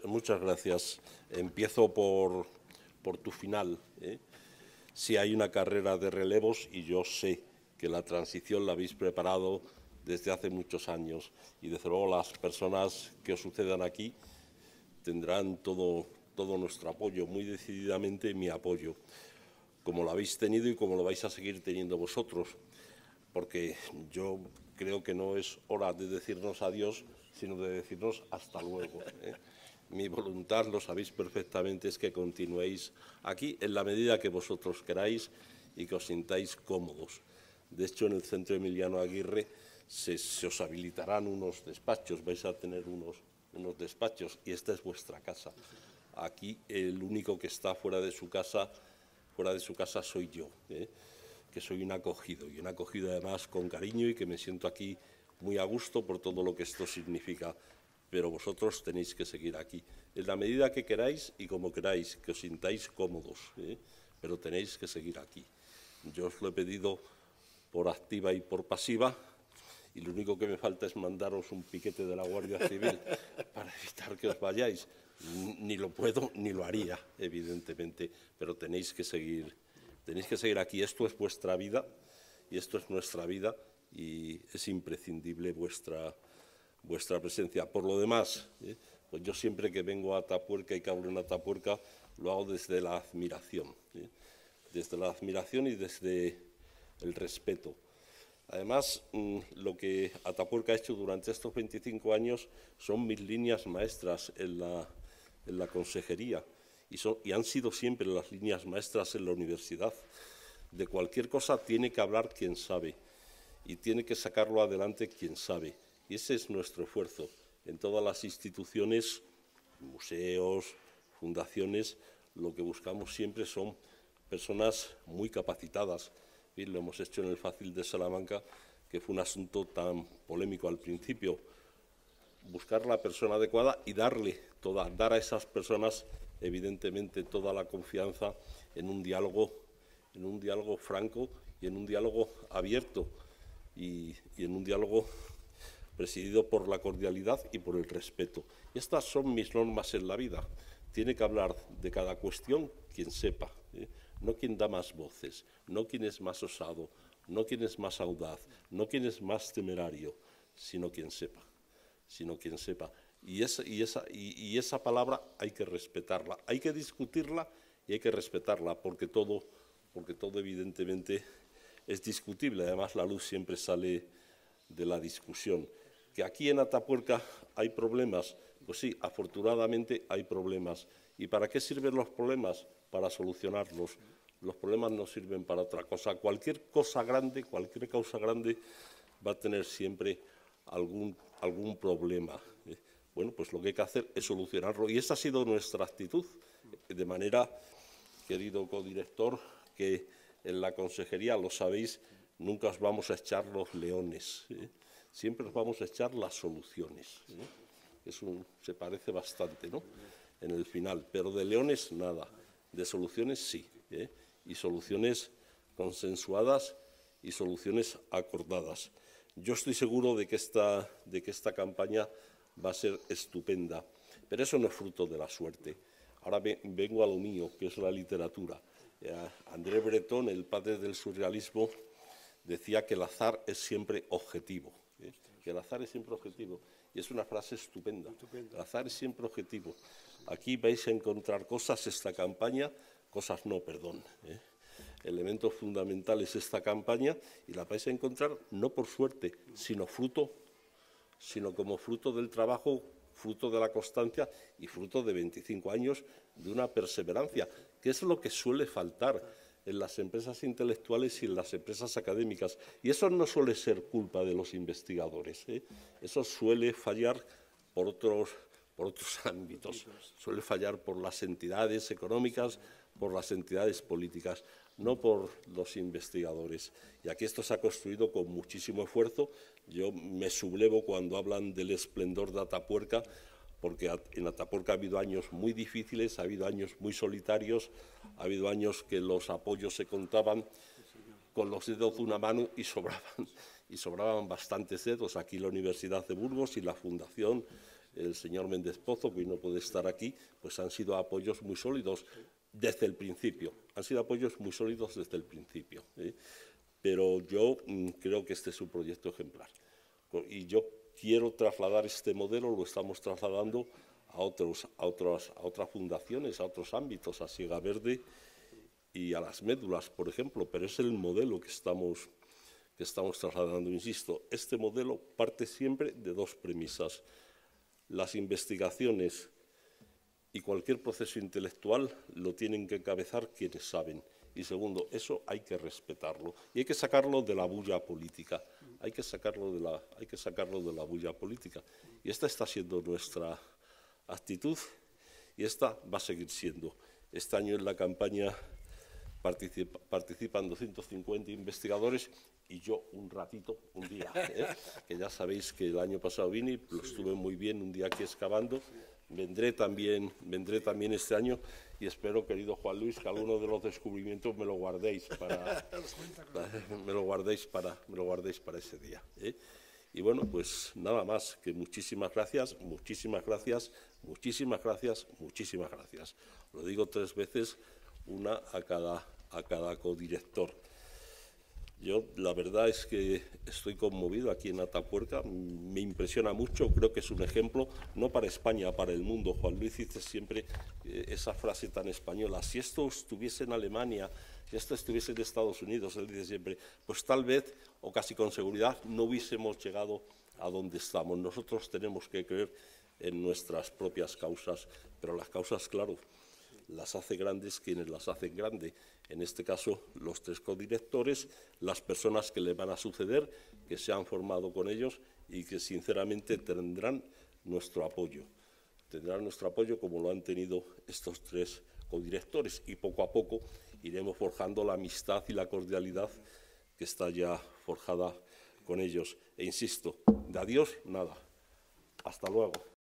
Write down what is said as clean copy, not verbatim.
Muchas gracias. Empiezo por tu final. Sí hay una carrera de relevos y yo sé que la transición la habéis preparado desde hace muchos años y desde luego las personas que os sucedan aquí tendrán todo nuestro apoyo, muy decididamente mi apoyo, como lo habéis tenido y como lo vais a seguir teniendo vosotros, porque yo creo que no es hora de decirnos adiós, sino de decirnos hasta luego. Mi voluntad, lo sabéis perfectamente, es que continuéis aquí en la medida que vosotros queráis y que os sintáis cómodos. De hecho, en el Centro Emiliano Aguirre se os habilitarán unos despachos, vais a tener unos despachos y esta es vuestra casa. Aquí el único que está fuera de su casa soy yo, que soy un acogido además con cariño y que me siento aquí muy a gusto por todo lo que esto significa. Pero vosotros tenéis que seguir aquí, en la medida que queráis y como queráis, que os sintáis cómodos, pero tenéis que seguir aquí. Yo os lo he pedido por activa y por pasiva, y lo único que me falta es mandaros un piquete de la Guardia Civil para evitar que os vayáis. Ni lo puedo ni lo haría, evidentemente, pero tenéis que seguir aquí. Esto es vuestra vida y esto es nuestra vida y es imprescindible vuestra presencia. Por lo demás, pues yo siempre que vengo a Atapuerca y que hablo en Atapuerca lo hago desde la admiración, desde la admiración y desde el respeto. Además, lo que Atapuerca ha hecho durante estos 25 años son mis líneas maestras en la consejería y han sido siempre las líneas maestras en la universidad. De cualquier cosa tiene que hablar quien sabe y tiene que sacarlo adelante quien sabe. Y ese es nuestro esfuerzo. En todas las instituciones, museos, fundaciones, lo que buscamos siempre son personas muy capacitadas. Y lo hemos hecho en el Fácil de Salamanca, que fue un asunto tan polémico al principio. Buscar la persona adecuada y dar a esas personas, evidentemente, toda la confianza en un diálogo franco y en un diálogo abierto y en un diálogo presidido por la cordialidad y por el respeto. Y estas son mis normas en la vida. Tiene que hablar de cada cuestión quien sepa, no quien da más voces, no quien es más osado, no quien es más audaz, no quien es más temerario, sino quien sepa. Y esa palabra hay que respetarla, hay que discutirla y hay que respetarla, porque todo evidentemente es discutible. Además, la luz siempre sale de la discusión. ¿Que aquí en Atapuerca hay problemas? Pues sí, afortunadamente hay problemas. ¿Y para qué sirven los problemas? Para solucionarlos. Los problemas no sirven para otra cosa. Cualquier causa grande va a tener siempre algún problema. Bueno, pues lo que hay que hacer es solucionarlo. Y esa ha sido nuestra actitud. De manera, querido codirector, que en la consejería, lo sabéis, nunca os vamos a echar los leones. Siempre os vamos a echar las soluciones. Se parece bastante, ¿no?, en el final. Pero de leones, nada. De soluciones, sí. Y soluciones consensuadas y soluciones acordadas. Yo estoy seguro de que esta campaña va a ser estupenda. Pero eso no es fruto de la suerte. Ahora vengo a lo mío, que es la literatura. André Breton, el padre del surrealismo, decía que el azar es siempre objetivo. Que el azar es siempre objetivo. Y es una frase estupenda. El azar es siempre objetivo. Aquí vais a encontrar cosas, esta campaña, elementos fundamentales esta campaña, y la vais a encontrar no por suerte, sino como fruto del trabajo, fruto de la constancia y fruto de 25 años de una perseverancia, que es lo que suele faltar en las empresas intelectuales y en las empresas académicas. Y eso no suele ser culpa de los investigadores, Eso suele fallar por otros ámbitos, suele fallar por las entidades económicas, por las entidades políticas, no por los investigadores. Y aquí esto se ha construido con muchísimo esfuerzo. Yo me sublevo cuando hablan del esplendor de Atapuerca, porque en Atapuerca ha habido años muy difíciles, ha habido años muy solitarios, ha habido años que los apoyos se contaban con los dedos de una mano y sobraban bastantes dedos. Aquí la Universidad de Burgos y la Fundación el señor Méndez Pozo, que hoy no puede estar aquí, pues han sido apoyos muy sólidos desde el principio. Han sido apoyos muy sólidos desde el principio. Pero yo creo que este es un proyecto ejemplar. Y yo quiero trasladar este modelo, lo estamos trasladando a otras fundaciones, a otros ámbitos, a Siega Verde y a las médulas, por ejemplo, pero es el modelo que estamos trasladando. Insisto, este modelo parte siempre de dos premisas. Las investigaciones y cualquier proceso intelectual lo tienen que encabezar quienes saben. Y segundo, eso hay que respetarlo y hay que sacarlo de la bulla política. Hay que sacarlo de la bulla política. Y esta está siendo nuestra actitud y esta va a seguir siendo. Este año en la campaña participan 250 investigadores y yo un ratito, un día, que ya sabéis que el año pasado vine, lo estuve muy bien un día aquí excavando. Vendré también este año y espero, querido Juan Luis, que alguno de los descubrimientos me lo guardéis para ese día. Y bueno, pues nada más, que muchísimas gracias. Lo digo 3 veces, una a cada codirector. Yo la verdad es que estoy conmovido aquí en Atapuerca, me impresiona mucho, creo que es un ejemplo, no para España, para el mundo. Juan Luis dice siempre esa frase tan española: si esto estuviese en Alemania, si esto estuviese en Estados Unidos, él dice siempre, pues tal vez, o casi con seguridad, no hubiésemos llegado a donde estamos. Nosotros tenemos que creer en nuestras propias causas, pero las causas, claro, las hace grandes quienes las hacen grandes. En este caso, los 3 codirectores, las personas que le van a suceder, que se han formado con ellos y que sinceramente tendrán nuestro apoyo. Tendrán nuestro apoyo como lo han tenido estos 3 codirectores y poco a poco iremos forjando la amistad y la cordialidad que está ya forjada con ellos. E insisto, de adiós, nada. Hasta luego.